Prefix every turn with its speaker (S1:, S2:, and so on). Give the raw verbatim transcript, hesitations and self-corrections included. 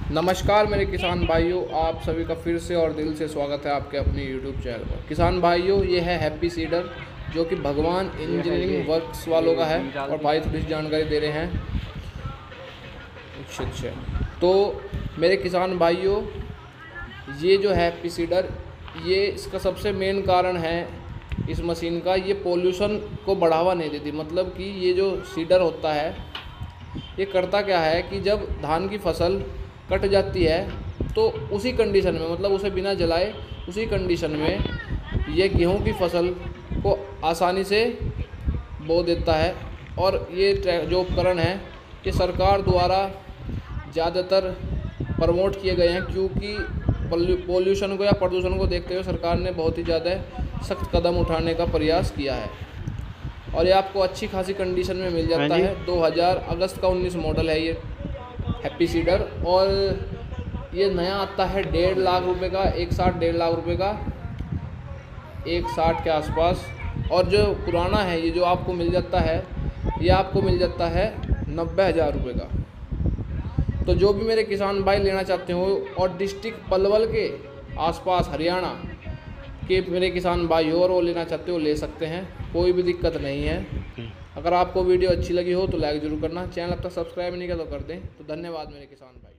S1: नमस्कार मेरे किसान भाइयों, आप सभी का फिर से और दिल से स्वागत है आपके अपने यूट्यूब चैनल पर। किसान भाइयों, ये है हैप्पी सीडर जो कि भगवान इंजीनियरिंग वर्क्स वालों का है। और भाई थोड़ी सी जानकारी दे रहे हैं। अच्छा अच्छा तो मेरे किसान भाइयों, ये जो हैप्पी सीडर, ये इसका सबसे मेन कारण है इस मशीन का, ये पोल्यूशन को बढ़ावा नहीं देती। मतलब कि ये जो सीडर होता है, ये करता क्या है कि जब धान की फसल कट जाती है तो उसी कंडीशन में, मतलब उसे बिना जलाए उसी कंडीशन में ये गेहूं की फसल को आसानी से बो देता है। और ये जो उपकरण है ये सरकार द्वारा ज़्यादातर प्रमोट किए गए हैं, क्योंकि पोल्यूशन को या प्रदूषण को देखते हुए सरकार ने बहुत ही ज़्यादा सख्त कदम उठाने का प्रयास किया है। और ये आपको अच्छी खासी कंडीशन में मिल जाता है। दो हज़ार अगस्त का उन्नीस मॉडल है ये हैप्पी सीडर। और ये नया आता है डेढ़ लाख रुपए का, एक साठ डेढ़ लाख रुपए का, एक साठ के आसपास। और जो पुराना है ये जो आपको मिल जाता है, ये आपको मिल जाता है नब्बे हज़ार रुपये का। तो जो भी मेरे किसान भाई लेना चाहते हो और डिस्ट्रिक्ट पलवल के आसपास हरियाणा के मेरे किसान भाई हो और वो लेना चाहते हो, ले सकते हैं, कोई भी दिक्कत नहीं है। अगर आपको वीडियो अच्छी लगी हो तो लाइक ज़रूर करना, चैनल अब तक सब्सक्राइब नहीं किया तो कर दें। तो धन्यवाद मेरे किसान भाई।